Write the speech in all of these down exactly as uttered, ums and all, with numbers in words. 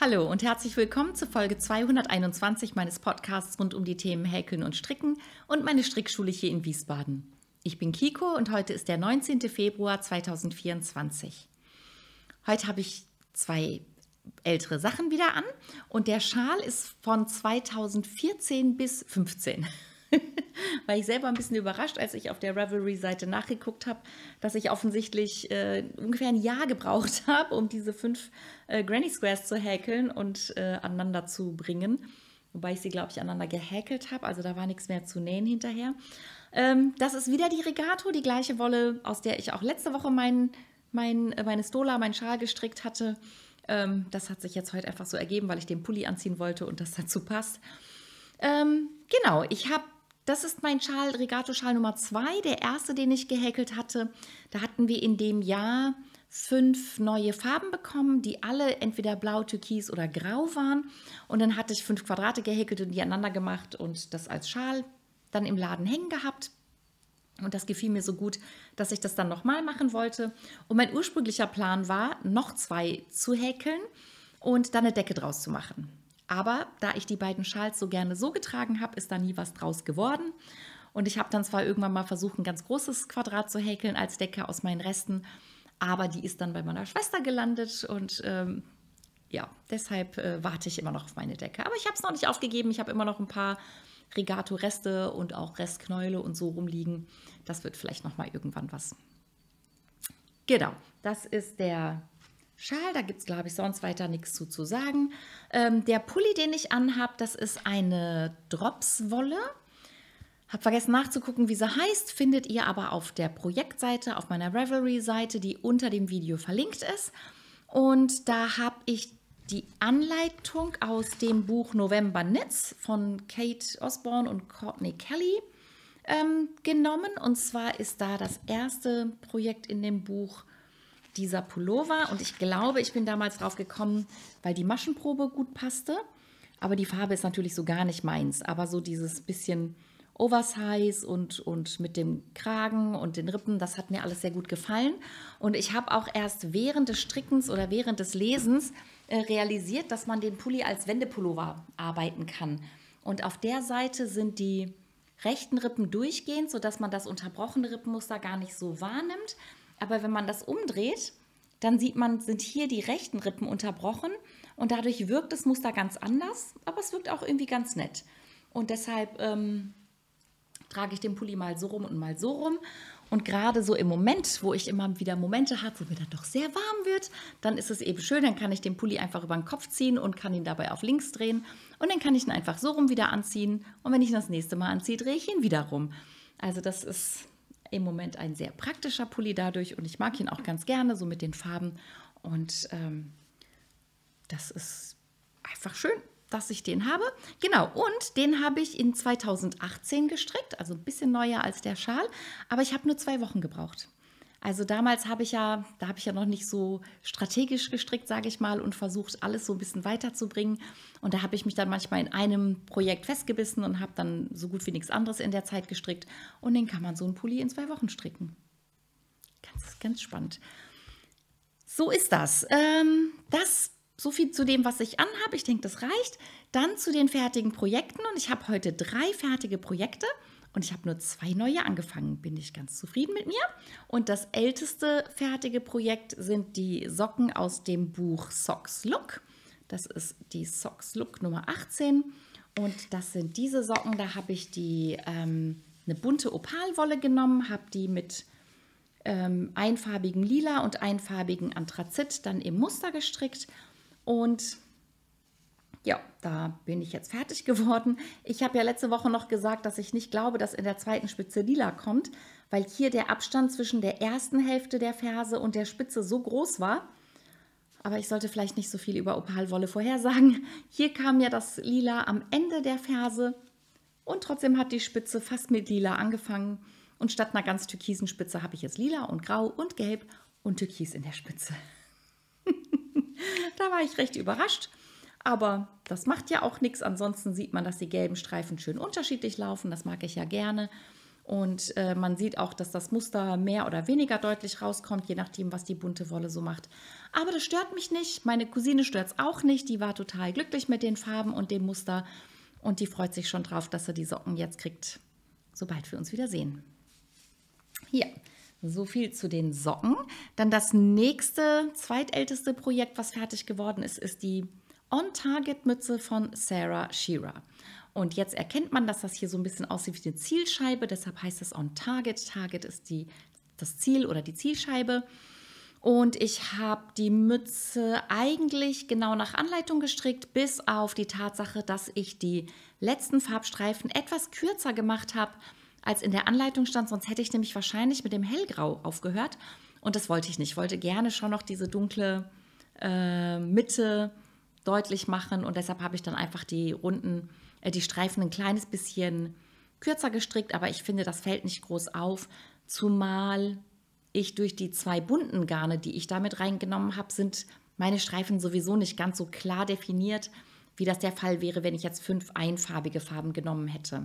Hallo und herzlich willkommen zu Folge zweihunderteinundzwanzig meines Podcasts rund um die Themen Häkeln und Stricken und meine Strickschule hier in Wiesbaden. Ich bin Kiko und heute ist der neunzehnte Februar zweitausendvierundzwanzig. Heute habe ich zwei ältere Sachen wieder an und der Schal ist von zweitausendvierzehn bis fünfzehn. War ich selber ein bisschen überrascht, als ich auf der Ravelry-Seite nachgeguckt habe, dass ich offensichtlich äh, ungefähr ein Jahr gebraucht habe, um diese fünf äh, Granny Squares zu häkeln und äh, aneinander zu bringen. Wobei ich sie, glaube ich, aneinander gehäkelt habe, also da war nichts mehr zu nähen hinterher. Ähm, das ist wieder die Regato, die gleiche Wolle, aus der ich auch letzte Woche mein, mein, äh, meine Stola, meinen Schal gestrickt hatte. Ähm, das hat sich jetzt heute einfach so ergeben, weil ich den Pulli anziehen wollte und das dazu passt. Ähm, genau, ich habe Das ist mein Schal, Regato-Schal Nummer zwei, der erste, den ich gehäkelt hatte. Da hatten wir in dem Jahr fünf neue Farben bekommen, die alle entweder blau, türkis oder grau waren. Und dann hatte ich fünf Quadrate gehäkelt und die aneinander gemacht und das als Schal dann im Laden hängen gehabt. Und das gefiel mir so gut, dass ich das dann nochmal machen wollte. Und mein ursprünglicher Plan war, noch zwei zu häkeln und dann eine Decke draus zu machen. Aber da ich die beiden Schals so gerne so getragen habe, ist da nie was draus geworden. Und ich habe dann zwar irgendwann mal versucht, ein ganz großes Quadrat zu häkeln als Decke aus meinen Resten, aber die ist dann bei meiner Schwester gelandet und ähm, ja, deshalb äh, warte ich immer noch auf meine Decke. Aber ich habe es noch nicht aufgegeben. Ich habe immer noch ein paar Regato-Reste und auch Restknäule und so rumliegen. Das wird vielleicht noch mal irgendwann was. Genau, das ist der Schal, da gibt es, glaube ich, sonst weiter nichts zu, zu sagen. Ähm, der Pulli, den ich anhabe, das ist eine Drops-Wolle. Habe vergessen nachzugucken, wie sie heißt, findet ihr aber auf der Projektseite, auf meiner Ravelry-Seite, die unter dem Video verlinkt ist. Und da habe ich die Anleitung aus dem Buch November Knits von Kate Osborne und Courtney Kelly ähm, genommen. Und zwar ist da das erste Projekt in dem Buch dieser Pullover und ich glaube, ich bin damals drauf gekommen, weil die Maschenprobe gut passte, aber die Farbe ist natürlich so gar nicht meins, aber so dieses bisschen Oversize und, und mit dem Kragen und den Rippen, das hat mir alles sehr gut gefallen und ich habe auch erst während des Strickens oder während des Lesens äh, realisiert, dass man den Pulli als Wendepullover arbeiten kann und auf der Seite sind die rechten Rippen durchgehend, sodass man das unterbrochene Rippenmuster gar nicht so wahrnimmt. Aber wenn man das umdreht, dann sieht man, sind hier die rechten Rippen unterbrochen und dadurch wirkt das Muster ganz anders, aber es wirkt auch irgendwie ganz nett. Und deshalb ähm, trage ich den Pulli mal so rum und mal so rum. Und gerade so im Moment, wo ich immer wieder Momente habe, wo mir dann doch sehr warm wird, dann ist es eben schön, dann kann ich den Pulli einfach über den Kopf ziehen und kann ihn dabei auf links drehen. Und dann kann ich ihn einfach so rum wieder anziehen. Und wenn ich ihn das nächste Mal anziehe, drehe ich ihn wieder rum. Also das ist im Moment ein sehr praktischer Pulli dadurch und ich mag ihn auch ganz gerne, so mit den Farben. Und ähm, das ist einfach schön, dass ich den habe. Genau, und den habe ich in zweitausendachtzehn gestrickt, also ein bisschen neuer als der Schal, aber ich habe nur zwei Wochen gebraucht. Also damals habe ich ja, da habe ich ja noch nicht so strategisch gestrickt, sage ich mal, und versucht, alles so ein bisschen weiterzubringen. Und da habe ich mich dann manchmal in einem Projekt festgebissen und habe dann so gut wie nichts anderes in der Zeit gestrickt. Und den kann man so einen Pulli in zwei Wochen stricken. Ganz, ganz spannend. So ist das. Ähm, das so viel zu dem, was ich anhabe. Ich denke, das reicht. Dann zu den fertigen Projekten. Und ich habe heute drei fertige Projekte. Und ich habe nur zwei neue angefangen, bin ich ganz zufrieden mit mir. Und das älteste fertige Projekt sind die Socken aus dem Buch Socks Look. Das ist die Socks Look Nummer achtzehn. Und das sind diese Socken, da habe ich die ähm, eine bunte Opalwolle genommen, habe die mit ähm, einfarbigen Lila und einfarbigen Anthrazit dann im Muster gestrickt. Und ja, da bin ich jetzt fertig geworden. Ich habe ja letzte Woche noch gesagt, dass ich nicht glaube, dass in der zweiten Spitze lila kommt, weil hier der Abstand zwischen der ersten Hälfte der Ferse und der Spitze so groß war. Aber ich sollte vielleicht nicht so viel über Opalwolle vorhersagen. Hier kam ja das Lila am Ende der Ferse und trotzdem hat die Spitze fast mit Lila angefangen. Und statt einer ganz türkisen Spitze habe ich jetzt Lila und Grau und Gelb und Türkis in der Spitze. Da war ich recht überrascht. Aber das macht ja auch nichts. Ansonsten sieht man, dass die gelben Streifen schön unterschiedlich laufen. Das mag ich ja gerne. Und äh, man sieht auch, dass das Muster mehr oder weniger deutlich rauskommt, je nachdem, was die bunte Wolle so macht. Aber das stört mich nicht. Meine Cousine stört es auch nicht. Die war total glücklich mit den Farben und dem Muster. Und die freut sich schon drauf, dass sie die Socken jetzt kriegt, sobald wir uns wieder sehen. Hier, so viel zu den Socken. Dann das nächste, zweitälteste Projekt, was fertig geworden ist, ist die On-Target-Mütze von Sarah Shearer. Und jetzt erkennt man, dass das hier so ein bisschen aussieht wie eine Zielscheibe. Deshalb heißt es On-Target. Target ist die, das Ziel oder die Zielscheibe. Und ich habe die Mütze eigentlich genau nach Anleitung gestrickt, bis auf die Tatsache, dass ich die letzten Farbstreifen etwas kürzer gemacht habe, als in der Anleitung stand. Sonst hätte ich nämlich wahrscheinlich mit dem Hellgrau aufgehört. Und das wollte ich nicht. Ich wollte gerne schon noch diese dunkle äh, Mitte deutlich machen. Und deshalb habe ich dann einfach die runden, äh, die Streifen ein kleines bisschen kürzer gestrickt. Aber ich finde, das fällt nicht groß auf. Zumal ich durch die zwei bunten Garne, die ich damit reingenommen habe, sind meine Streifen sowieso nicht ganz so klar definiert, wie das der Fall wäre, wenn ich jetzt fünf einfarbige Farben genommen hätte.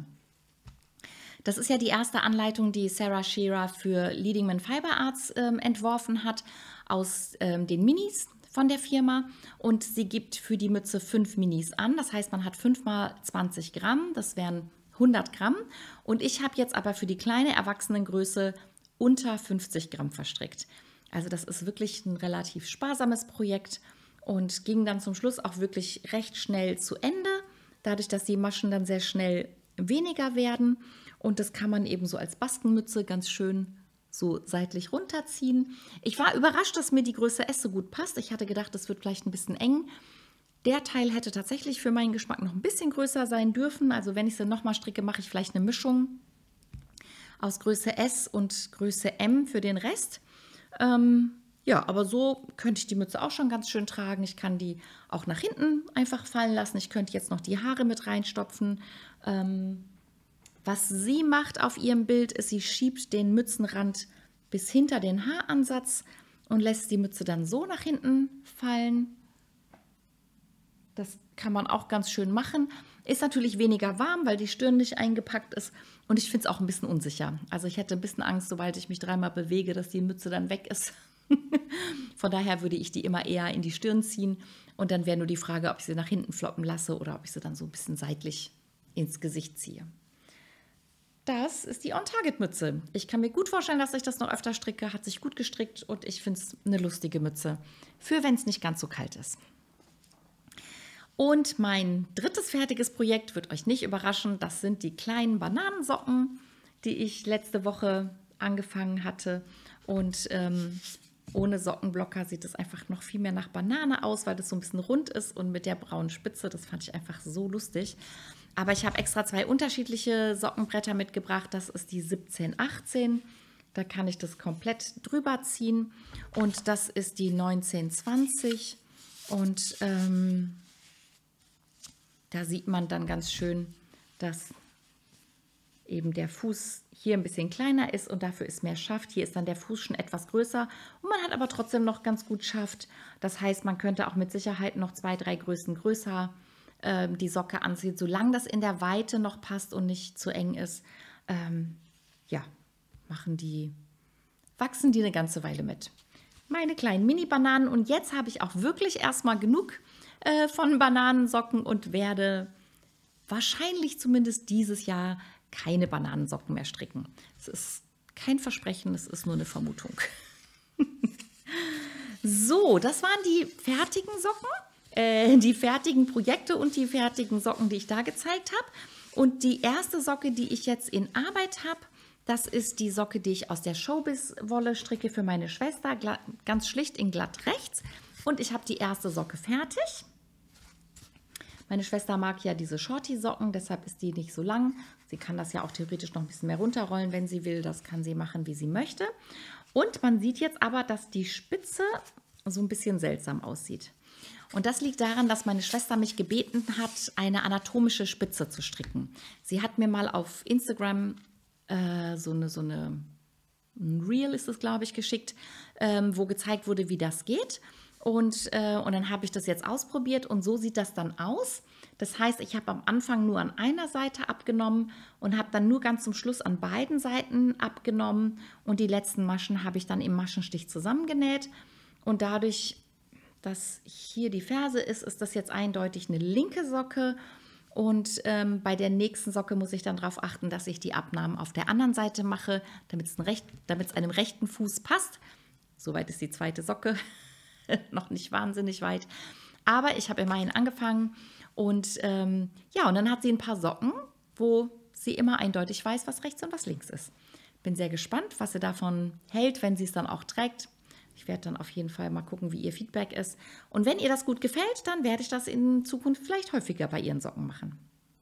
Das ist ja die erste Anleitung, die Sarah Shearer für Leadingman Fiber Arts ähm, entworfen hat, aus ähm, den Minis von der Firma. Und sie gibt für die Mütze fünf Minis an. Das heißt, man hat fünf mal zwanzig Gramm, das wären hundert Gramm. Und ich habe jetzt aber für die kleine Erwachsenengröße unter fünfzig Gramm verstrickt. Also das ist wirklich ein relativ sparsames Projekt und ging dann zum Schluss auch wirklich recht schnell zu Ende, dadurch, dass die Maschen dann sehr schnell weniger werden. Und das kann man eben so als Baskenmütze ganz schön so seitlich runterziehen. Ich war überrascht, dass mir die Größe S so gut passt. Ich hatte gedacht, das wird vielleicht ein bisschen eng. Der Teil hätte tatsächlich für meinen Geschmack noch ein bisschen größer sein dürfen. Also wenn ich sie nochmal stricke, mache ich vielleicht eine Mischung aus Größe S und Größe M für den Rest. Ähm, ja, aber so könnte ich die Mütze auch schon ganz schön tragen. Ich kann die auch nach hinten einfach fallen lassen. Ich könnte jetzt noch die Haare mit reinstopfen. Ähm, was sie macht auf ihrem Bild ist, sie schiebt den Mützenrand bis hinter den Haaransatz und lässt die Mütze dann so nach hinten fallen. Das kann man auch ganz schön machen. Ist natürlich weniger warm, weil die Stirn nicht eingepackt ist. Und ich finde es auch ein bisschen unsicher. Also ich hätte ein bisschen Angst, sobald ich mich dreimal bewege, dass die Mütze dann weg ist. Von daher würde ich die immer eher in die Stirn ziehen. Und dann wäre nur die Frage, ob ich sie nach hinten floppen lasse oder ob ich sie dann so ein bisschen seitlich ins Gesicht ziehe. Das ist die On-Target-Mütze. Ich kann mir gut vorstellen, dass ich das noch öfter stricke. Hat sich gut gestrickt und ich finde es eine lustige Mütze. Für wenn es nicht ganz so kalt ist. Und mein drittes fertiges Projekt wird euch nicht überraschen. Das sind die kleinen Bananensocken, die ich letzte Woche angefangen hatte. Und ähm, ohne Sockenblocker sieht es einfach noch viel mehr nach Banane aus, weil das so ein bisschen rund ist und mit der braunen Spitze. Das fand ich einfach so lustig. Aber ich habe extra zwei unterschiedliche Sockenbretter mitgebracht. Das ist die siebzehn achtzehn. Da kann ich das komplett drüber ziehen. Und das ist die neunzehn zwanzig. Und ähm, da sieht man dann ganz schön, dass eben der Fuß hier ein bisschen kleiner ist und dafür ist mehr Schaft. Hier ist dann der Fuß schon etwas größer und man hat aber trotzdem noch ganz gut Schaft. Das heißt, man könnte auch mit Sicherheit noch zwei, drei Größen größer äh, die Socke anziehen, solange das in der Weite noch passt und nicht zu eng ist. Ähm, ja, machen die, wachsen die eine ganze Weile mit. Meine kleinen Mini-Bananen und jetzt habe ich auch wirklich erstmal genug äh, von Bananensocken und werde wahrscheinlich zumindest dieses Jahr keine Bananensocken mehr stricken. Es ist kein Versprechen, es ist nur eine Vermutung. So, das waren die fertigen Socken, äh, die fertigen Projekte und die fertigen Socken, die ich da gezeigt habe. Und die erste Socke, die ich jetzt in Arbeit habe, das ist die Socke, die ich aus der Showbiz-Wolle stricke für meine Schwester, ganz schlicht in glatt rechts. Und ich habe die erste Socke fertig. Meine Schwester mag ja diese Shorty-Socken, deshalb ist die nicht so lang. Sie kann das ja auch theoretisch noch ein bisschen mehr runterrollen, wenn sie will. Das kann sie machen, wie sie möchte. Und man sieht jetzt aber, dass die Spitze so ein bisschen seltsam aussieht. Und das liegt daran, dass meine Schwester mich gebeten hat, eine anatomische Spitze zu stricken. Sie hat mir mal auf Instagram äh, so eine, so eine ein Reel ist es, glaube ich, geschickt, ähm, wo gezeigt wurde, wie das geht. Und, äh, und dann habe ich das jetzt ausprobiert und so sieht das dann aus. Das heißt, ich habe am Anfang nur an einer Seite abgenommen und habe dann nur ganz zum Schluss an beiden Seiten abgenommen und die letzten Maschen habe ich dann im Maschenstich zusammengenäht. Und dadurch, dass hier die Ferse ist, ist das jetzt eindeutig eine linke Socke. Und ähm, bei der nächsten Socke muss ich dann darauf achten, dass ich die Abnahmen auf der anderen Seite mache, damit es recht, damit es einem rechten Fuß passt. Soweit ist die zweite Socke, noch nicht wahnsinnig weit. Aber ich habe immerhin angefangen und ähm, ja, und dann hat sie ein paar Socken, wo sie immer eindeutig weiß, was rechts und was links ist. Bin sehr gespannt, was sie davon hält, wenn sie es dann auch trägt. Ich werde dann auf jeden Fall mal gucken, wie ihr Feedback ist. Und wenn ihr das gut gefällt, dann werde ich das in Zukunft vielleicht häufiger bei ihren Socken machen.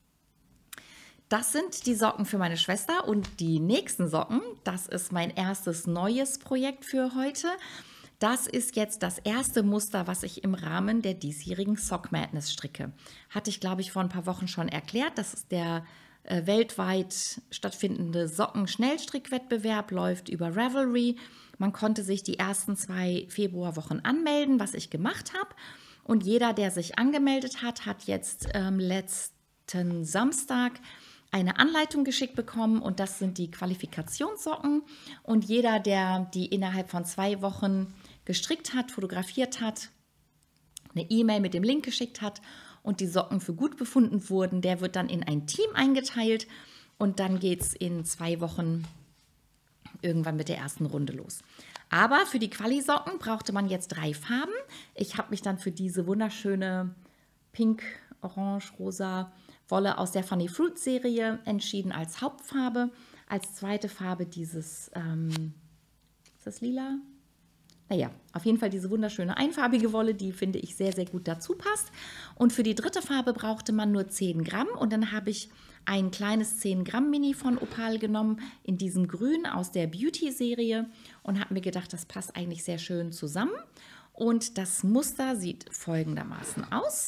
Das sind die Socken für meine Schwester und die nächsten Socken, das ist mein erstes neues Projekt für heute. Das ist jetzt das erste Muster, was ich im Rahmen der diesjährigen Sock Madness stricke. Hatte ich, glaube ich, vor ein paar Wochen schon erklärt. Das ist der äh, weltweit stattfindende Socken-Schnellstrickwettbewerb, läuft über Ravelry. Man konnte sich die ersten zwei Februarwochen anmelden, was ich gemacht habe. Und jeder, der sich angemeldet hat, hat jetzt ähm, letzten Samstag eine Anleitung geschickt bekommen. Und das sind die Qualifikationssocken. Und jeder, der die innerhalb von zwei Wochen gestrickt hat, fotografiert hat, eine E-Mail mit dem Link geschickt hat und die Socken für gut befunden wurden, der wird dann in ein Team eingeteilt. Und dann geht es in zwei Wochen irgendwann mit der ersten Runde los. Aber für die Quali-Socken brauchte man jetzt drei Farben. Ich habe mich dann für diese wunderschöne Pink, Orange, Rosa Wolle aus der Funny Fruit Serie entschieden als Hauptfarbe. Als zweite Farbe dieses, ähm, ist das lila? Naja, auf jeden Fall diese wunderschöne einfarbige Wolle, die finde ich sehr, sehr gut dazu passt. Und für die dritte Farbe brauchte man nur zehn Gramm und dann habe ich ein kleines zehn Gramm Mini von Opal genommen in diesem Grün aus der Beauty-Serie und habe mir gedacht, das passt eigentlich sehr schön zusammen. Und das Muster sieht folgendermaßen aus.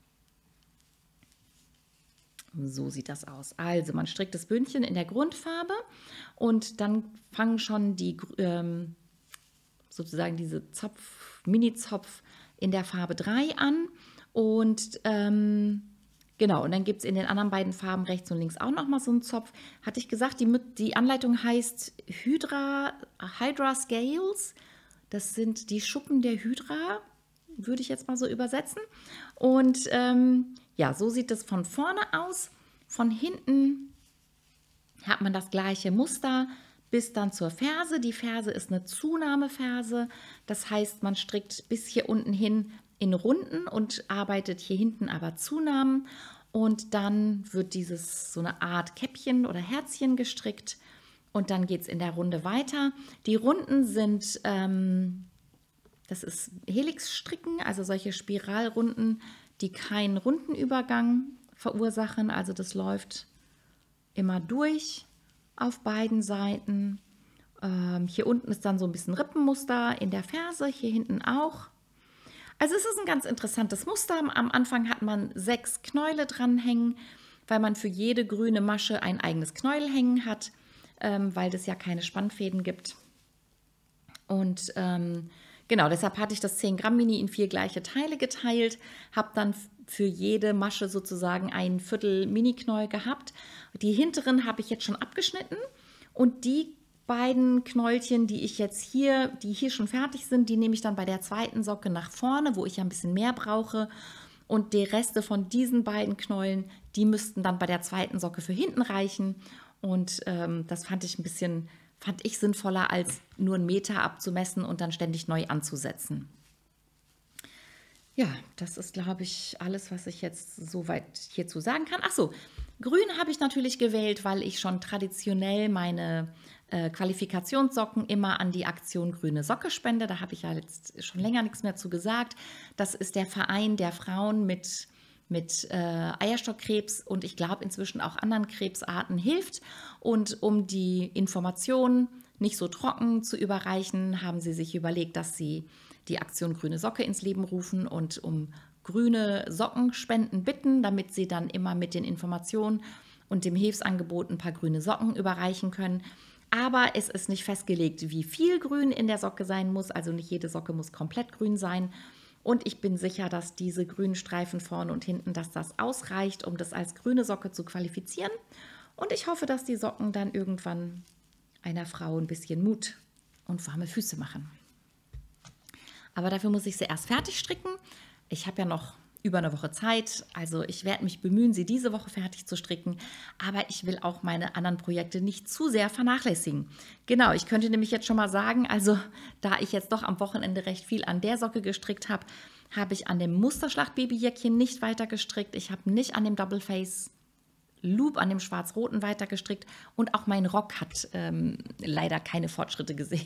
So sieht das aus. Also man strickt das Bündchen in der Grundfarbe und dann fangen schon die ähm, sozusagen diese Zopf, Mini-Zopf in der Farbe drei an und ähm, genau, und dann gibt es in den anderen beiden Farben rechts und links auch nochmal so einen Zopf. Hatte ich gesagt, die, die Anleitung heißt Hydra, Hydra Scales. Das sind die Schuppen der Hydra, würde ich jetzt mal so übersetzen. Und ähm, ja, so sieht es von vorne aus. Von hinten hat man das gleiche Muster bis dann zur Ferse. Die Ferse ist eine Zunahmeferse. Das heißt, man strickt bis hier unten hin in Runden und arbeitet hier hinten aber Zunahmen. Und dann wird dieses so eine Art Käppchen oder Herzchen gestrickt. Und dann geht es in der Runde weiter. Die Runden sind, ähm, das ist Helixstricken, also solche Spiralrunden, die keinen Rundenübergang verursachen. Also das läuft immer durch auf beiden Seiten. Ähm, hier unten ist dann so ein bisschen Rippenmuster in der Ferse, hier hinten auch. Also es ist ein ganz interessantes Muster. Am Anfang hat man sechs Knäule dranhängen, weil man für jede grüne Masche ein eigenes Knäuel hängen hat, ähm, weil es ja keine Spannfäden gibt. Und ähm, genau, deshalb hatte ich das zehn Gramm Mini in vier gleiche Teile geteilt, habe dann für jede Masche sozusagen ein Viertel Mini-Knäuel gehabt. Die hinteren habe ich jetzt schon abgeschnitten und die beiden Knäulchen, die ich jetzt hier, die hier schon fertig sind, die nehme ich dann bei der zweiten Socke nach vorne, wo ich ja ein bisschen mehr brauche. Und die Reste von diesen beiden Knäulen, die müssten dann bei der zweiten Socke für hinten reichen. Und ähm, das fand ich ein bisschen, fand ich sinnvoller, als nur einen Meter abzumessen und dann ständig neu anzusetzen. Ja, das ist, glaube ich, alles, was ich jetzt soweit hierzu sagen kann. Ach so, grün habe ich natürlich gewählt, weil ich schon traditionell meine äh, Qualifikationssocken immer an die Aktion Grüne Socke spende. Da habe ich ja jetzt schon länger nichts mehr zu gesagt. Das ist der Verein der Frauen mit, mit äh, Eierstockkrebs und ich glaube inzwischen auch anderen Krebsarten hilft. Und um die Informationen nicht so trocken zu überreichen, haben sie sich überlegt, dass sie die Aktion Grüne Socke ins Leben rufen und um grüne Sockenspenden bitten, damit sie dann immer mit den Informationen und dem Hilfsangebot ein paar grüne Socken überreichen können. Aber es ist nicht festgelegt, wie viel Grün in der Socke sein muss. Also nicht jede Socke muss komplett grün sein. Und ich bin sicher, dass diese grünen Streifen vorne und hinten, dass das ausreicht, um das als grüne Socke zu qualifizieren. Und ich hoffe, dass die Socken dann irgendwann einer Frau ein bisschen Mut und warme Füße machen. Aber dafür muss ich sie erst fertig stricken. Ich habe ja noch über eine Woche Zeit, also ich werde mich bemühen, sie diese Woche fertig zu stricken, aber ich will auch meine anderen Projekte nicht zu sehr vernachlässigen. Genau, ich könnte nämlich jetzt schon mal sagen, also da ich jetzt doch am Wochenende recht viel an der Socke gestrickt habe, habe ich an dem Musterschlacht-Babyjäckchen nicht weiter gestrickt, ich habe nicht an dem Double Face Loop, an dem schwarz-roten weiter gestrickt und auch mein Rock hat ähm, leider keine Fortschritte gesehen.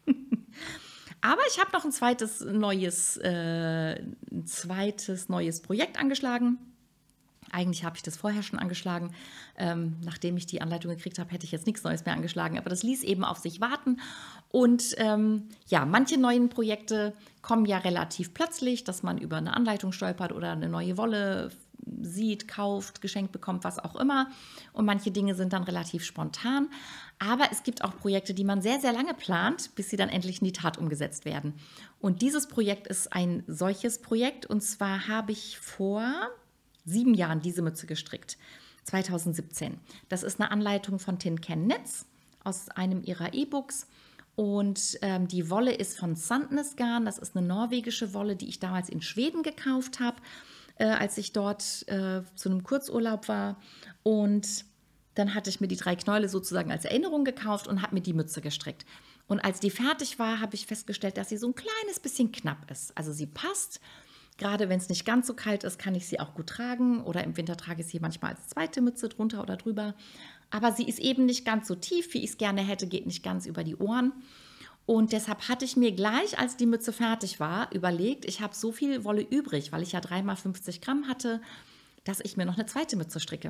Aber ich habe noch ein zweites neues, äh, ein zweites neues Projekt angeschlagen. Eigentlich habe ich das vorher schon angeschlagen. Ähm, nachdem ich die Anleitung gekriegt habe, hätte ich jetzt nichts Neues mehr angeschlagen. Aber das ließ eben auf sich warten. Und ähm, ja, manche neuen Projekte kommen ja relativ plötzlich, dass man über eine Anleitung stolpert oder eine neue Wolle sieht, kauft, geschenkt bekommt, was auch immer. Und manche Dinge sind dann relativ spontan. Aber es gibt auch Projekte, die man sehr, sehr lange plant, bis sie dann endlich in die Tat umgesetzt werden. Und dieses Projekt ist ein solches Projekt. Und zwar habe ich vor sieben Jahren diese Mütze gestrickt, zweitausendsiebzehn. Das ist eine Anleitung von Tin Can Knits aus einem ihrer E-Books. Und ähm, die Wolle ist von Sandnes Garn. Das ist eine norwegische Wolle, die ich damals in Schweden gekauft habe, äh, als ich dort äh, zu einem Kurzurlaub war. Und dann hatte ich mir die drei Knäule sozusagen als Erinnerung gekauft und habe mir die Mütze gestrickt. Und als die fertig war, habe ich festgestellt, dass sie so ein kleines bisschen knapp ist. Also sie passt. Gerade wenn es nicht ganz so kalt ist, kann ich sie auch gut tragen. Oder im Winter trage ich sie manchmal als zweite Mütze drunter oder drüber. Aber sie ist eben nicht ganz so tief, wie ich es gerne hätte, geht nicht ganz über die Ohren. Und deshalb hatte ich mir gleich, als die Mütze fertig war, überlegt, ich habe so viel Wolle übrig, weil ich ja drei mal fünfzig Gramm hatte, dass ich mir noch eine zweite Mütze stricke.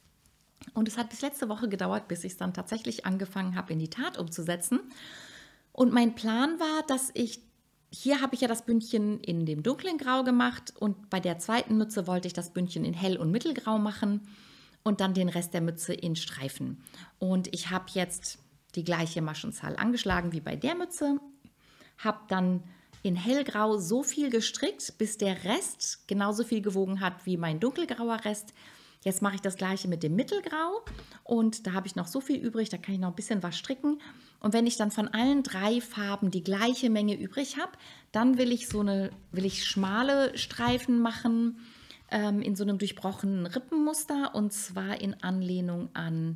Und es hat bis letzte Woche gedauert, bis ich es dann tatsächlich angefangen habe, in die Tat umzusetzen. Und mein Plan war, dass ich Hier habe ich ja das Bündchen in dem dunklen Grau gemacht und bei der zweiten Mütze wollte ich das Bündchen in hell- und mittelgrau machen und dann den Rest der Mütze in Streifen. Und ich habe jetzt die gleiche Maschenzahl angeschlagen wie bei der Mütze, habe dann in hellgrau so viel gestrickt, bis der Rest genauso viel gewogen hat wie mein dunkelgrauer Rest. Jetzt mache ich das gleiche mit dem Mittelgrau und da habe ich noch so viel übrig, da kann ich noch ein bisschen was stricken. Und wenn ich dann von allen drei Farben die gleiche Menge übrig habe, dann will ich so eine, will ich schmale Streifen machen ähm, in so einem durchbrochenen Rippenmuster und zwar in Anlehnung an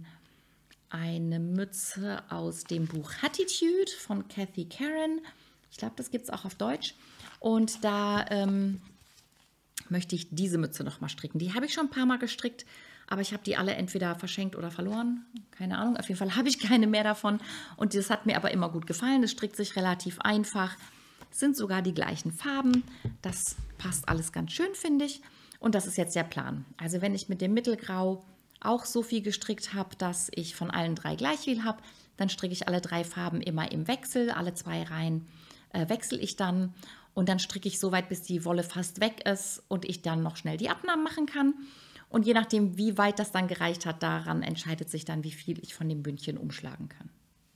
eine Mütze aus dem Buch Attitude von Kathy Karen. Ich glaube, das gibt es auch auf Deutsch. Und da ähm, möchte ich diese Mütze noch mal stricken. Die habe ich schon ein paar Mal gestrickt, aber ich habe die alle entweder verschenkt oder verloren. Keine Ahnung, auf jeden Fall habe ich keine mehr davon. Und das hat mir aber immer gut gefallen. Das strickt sich relativ einfach. Es sind sogar die gleichen Farben. Das passt alles ganz schön, finde ich. Und das ist jetzt der Plan. Also wenn ich mit dem Mittelgrau auch so viel gestrickt habe, dass ich von allen drei gleich viel habe, dann stricke ich alle drei Farben immer im Wechsel. Alle zwei Reihen äh, wechsle ich dann. Und dann stricke ich so weit, bis die Wolle fast weg ist und ich dann noch schnell die Abnahmen machen kann. Und je nachdem, wie weit das dann gereicht hat, daran entscheidet sich dann, wie viel ich von dem Bündchen umschlagen kann.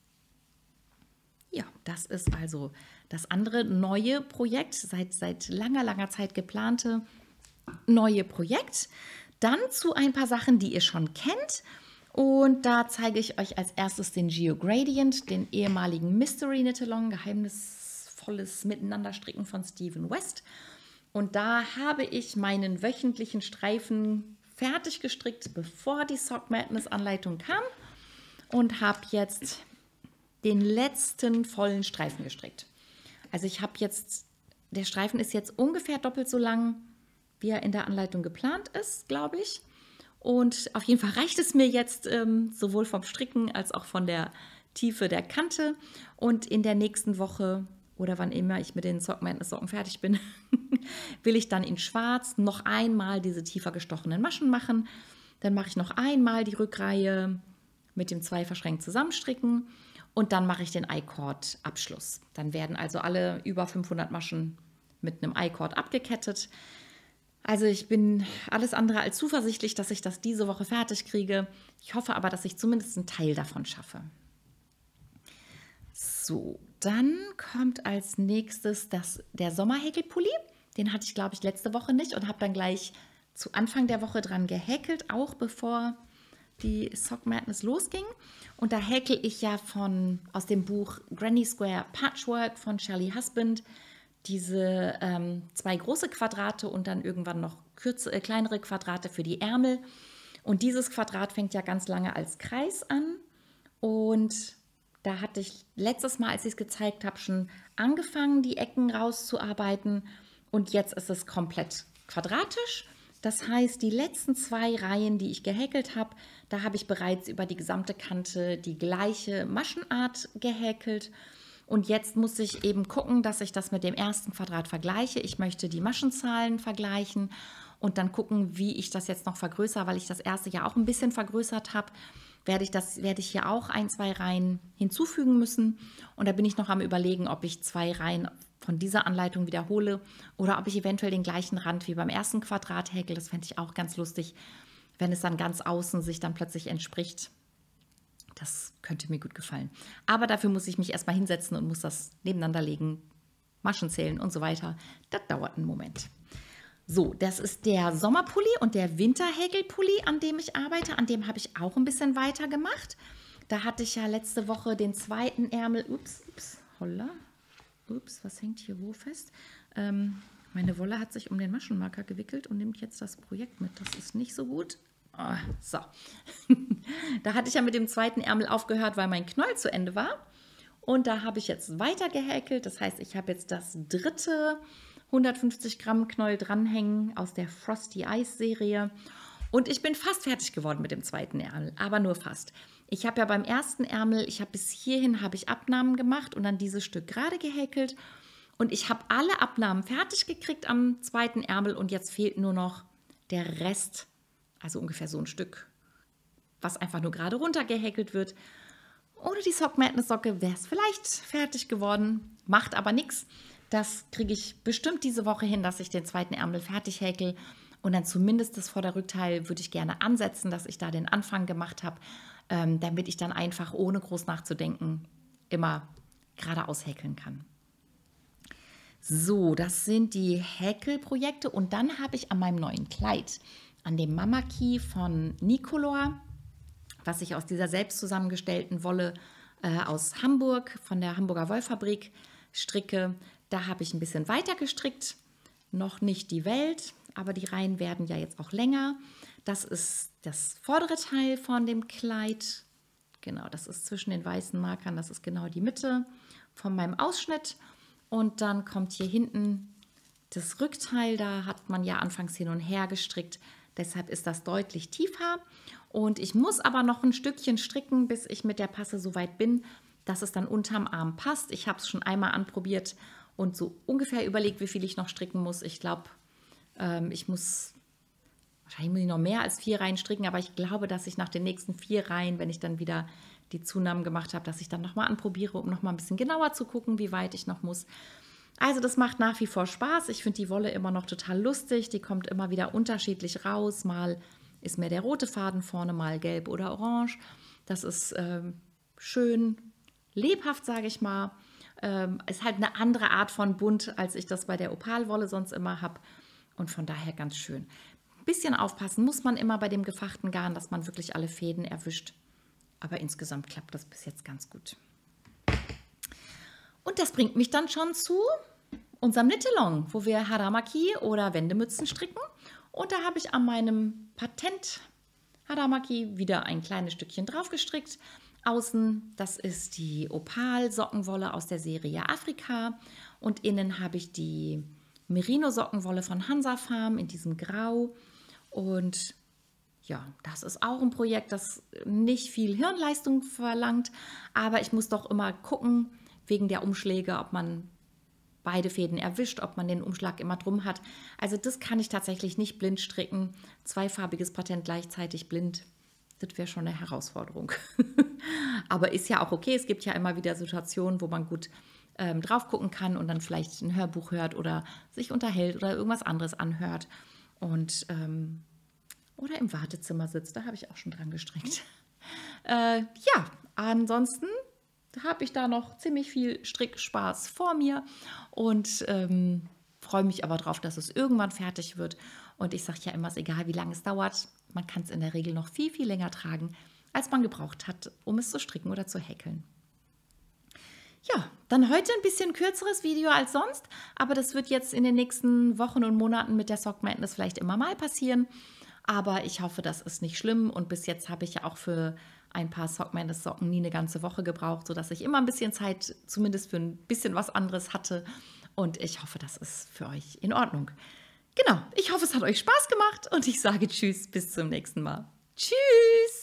Ja, das ist also das andere neue Projekt, seit, seit langer, langer Zeit geplante neue Projekt. Dann zu ein paar Sachen, die ihr schon kennt. Und da zeige ich euch als erstes den Geo Gradient, den ehemaligen Mystery Knit-Along, geheimnisvolles Miteinanderstricken von Stephen West. Und da habe ich meinen wöchentlichen Streifen fertig gestrickt, bevor die Sock Madness Anleitung kam. Und habe jetzt den letzten vollen Streifen gestrickt. Also ich habe jetzt, der Streifen ist jetzt ungefähr doppelt so lang, wie er in der Anleitung geplant ist, glaube ich. Und auf jeden Fall reicht es mir jetzt ähm, sowohl vom Stricken als auch von der Tiefe der Kante. Und in der nächsten Woche oder wann immer ich mit den Sock Madness Socken fertig bin, will ich dann in Schwarz noch einmal diese tiefer gestochenen Maschen machen. Dann mache ich noch einmal die Rückreihe mit dem zwei verschränkt zusammenstricken und dann mache ich den I-Cord-Abschluss. Dann werden also alle über fünfhundert Maschen mit einem I-Cord abgekettet. Also ich bin alles andere als zuversichtlich, dass ich das diese Woche fertig kriege. Ich hoffe aber, dass ich zumindest einen Teil davon schaffe. So, dann kommt als nächstes das, der Sommerhäkelpulli. Den hatte ich, glaube ich, letzte Woche nicht und habe dann gleich zu Anfang der Woche dran gehäkelt, auch bevor die Sock Madness losging. Und da häkel ich ja von aus dem Buch Granny Square Patchwork von Shirley Husband diese ähm, zwei große Quadrate und dann irgendwann noch kürze, äh, kleinere Quadrate für die Ärmel. Und dieses Quadrat fängt ja ganz lange als Kreis an. Und da hatte ich letztes Mal, als ich es gezeigt habe, schon angefangen, die Ecken rauszuarbeiten. Und jetzt ist es komplett quadratisch. Das heißt, die letzten zwei Reihen, die ich gehäkelt habe, da habe ich bereits über die gesamte Kante die gleiche Maschenart gehäkelt. Und jetzt muss ich eben gucken, dass ich das mit dem ersten Quadrat vergleiche. Ich möchte die Maschenzahlen vergleichen und dann gucken, wie ich das jetzt noch vergrößere, weil ich das erste ja auch ein bisschen vergrößert habe. Werde ich, das, werde ich hier auch ein, zwei Reihen hinzufügen müssen. Und da bin ich noch am Überlegen, ob ich zwei Reihen von dieser Anleitung wiederhole oder ob ich eventuell den gleichen Rand wie beim ersten Quadrat häkel. Das fände ich auch ganz lustig, wenn es dann ganz außen sich dann plötzlich entspricht. Das könnte mir gut gefallen. Aber dafür muss ich mich erstmal hinsetzen und muss das nebeneinander legen, Maschen zählen und so weiter. Das dauert einen Moment. So, das ist der Sommerpulli und der Winterhäkelpulli, an dem ich arbeite. An dem habe ich auch ein bisschen weiter gemacht. Da hatte ich ja letzte Woche den zweiten Ärmel. Ups, ups, holla. Ups, was hängt hier wo fest? Ähm, meine Wolle hat sich um den Maschenmarker gewickelt und nimmt jetzt das Projekt mit. Das ist nicht so gut. Oh, so. Da hatte ich ja mit dem zweiten Ärmel aufgehört, weil mein Knäuel zu Ende war. Und da habe ich jetzt weiter gehäkelt. Das heißt, ich habe jetzt das dritte hundertfünfzig Gramm Knäuel dranhängen aus der Frosty Ice Serie. Und ich bin fast fertig geworden mit dem zweiten Ärmel, aber nur fast. Ich habe ja beim ersten Ärmel, ich habe bis hierhin habe ich Abnahmen gemacht und dann dieses Stück gerade gehäkelt. Und ich habe alle Abnahmen fertig gekriegt am zweiten Ärmel und jetzt fehlt nur noch der Rest, also ungefähr so ein Stück, was einfach nur gerade runter gehäkelt wird. Ohne die Sock Madness Socke wäre es vielleicht fertig geworden, macht aber nichts. Das kriege ich bestimmt diese Woche hin, dass ich den zweiten Ärmel fertig häkel. Und dann zumindest das Vorderrückteil würde ich gerne ansetzen, dass ich da den Anfang gemacht habe, ähm, damit ich dann einfach ohne groß nachzudenken immer geradeaus häkeln kann. So, das sind die Häkelprojekte. Und dann habe ich an meinem neuen Kleid, an dem Mamaki von Nicolor, was ich aus dieser selbst zusammengestellten Wolle äh, aus Hamburg, von der Hamburger Wollfabrik stricke. Da habe ich ein bisschen weiter gestrickt, noch nicht die Welt, aber die Reihen werden ja jetzt auch länger. Das ist das vordere Teil von dem Kleid. Genau, das ist zwischen den weißen Markern, das ist genau die Mitte von meinem Ausschnitt. Und dann kommt hier hinten das Rückteil, da hat man ja anfangs hin und her gestrickt. Deshalb ist das deutlich tiefer. Und ich muss aber noch ein Stückchen stricken, bis ich mit der Passe so weit bin, dass es dann unterm Arm passt. Ich habe es schon einmal anprobiert und so ungefähr überlegt, wie viel ich noch stricken muss. Ich glaube, ähm, ich muss, wahrscheinlich muss ich noch mehr als vier Reihen stricken, aber ich glaube, dass ich nach den nächsten vier Reihen, wenn ich dann wieder die Zunahmen gemacht habe, dass ich dann nochmal anprobiere, um nochmal ein bisschen genauer zu gucken, wie weit ich noch muss. Also das macht nach wie vor Spaß. Ich finde die Wolle immer noch total lustig. Die kommt immer wieder unterschiedlich raus. Mal ist mehr der rote Faden vorne, mal gelb oder orange. Das ist ähm, schön lebhaft, sage ich mal. Ähm, ist halt eine andere Art von bunt, als ich das bei der Opalwolle sonst immer habe. Und von daher ganz schön. Ein bisschen aufpassen muss man immer bei dem gefachten Garn, dass man wirklich alle Fäden erwischt. Aber insgesamt klappt das bis jetzt ganz gut. Und das bringt mich dann schon zu unserem Knit-Along, wo wir Haramaki oder Wendemützen stricken. Und da habe ich an meinem Patent Haramaki wieder ein kleines Stückchen drauf gestrickt. Außen, das ist die Opal-Sockenwolle aus der Serie Afrika. Und innen habe ich die Merino-Sockenwolle von Hansa Farm in diesem Grau. Und ja, das ist auch ein Projekt, das nicht viel Hirnleistung verlangt. Aber ich muss doch immer gucken, wegen der Umschläge, ob man beide Fäden erwischt, ob man den Umschlag immer drum hat. Also das kann ich tatsächlich nicht blind stricken. Zweifarbiges Patent gleichzeitig blind, das wäre schon eine Herausforderung. Aber ist ja auch okay. Es gibt ja immer wieder Situationen, wo man gut ähm, drauf gucken kann und dann vielleicht ein Hörbuch hört oder sich unterhält oder irgendwas anderes anhört. Und ähm, oder im Wartezimmer sitzt, da habe ich auch schon dran gestrickt. Äh, ja, ansonsten habe ich da noch ziemlich viel Strickspaß vor mir und ähm, freue mich aber drauf, dass es irgendwann fertig wird. Und ich sage ja immer, es ist egal, wie lange es dauert. Man kann es in der Regel noch viel, viel länger tragen, als man gebraucht hat, um es zu stricken oder zu häkeln. Ja, dann heute ein bisschen kürzeres Video als sonst, aber das wird jetzt in den nächsten Wochen und Monaten mit der Sock Madness vielleicht immer mal passieren. Aber ich hoffe, das ist nicht schlimm und bis jetzt habe ich ja auch für ein paar Sock Madness Socken nie eine ganze Woche gebraucht, sodass ich immer ein bisschen Zeit zumindest für ein bisschen was anderes hatte und ich hoffe, das ist für euch in Ordnung. Genau, ich hoffe, es hat euch Spaß gemacht und ich sage Tschüss, bis zum nächsten Mal. Tschüss!